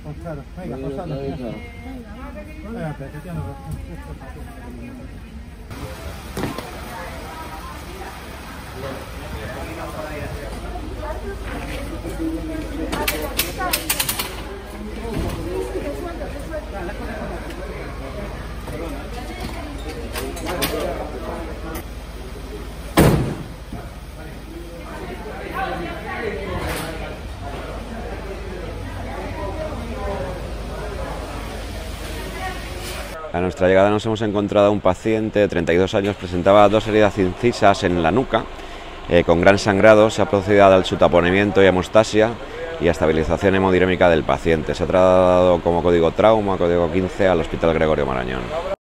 Claro, venga, pasando. Venga, te no. A nuestra llegada nos hemos encontrado a un paciente de 32 años, presentaba 2 heridas incisas en la nuca, con gran sangrado. Se ha procedido al su taponamiento y hemostasia y a estabilización hemodinámica del paciente. Se ha trasladado como código trauma, código 15, al Hospital Gregorio Marañón.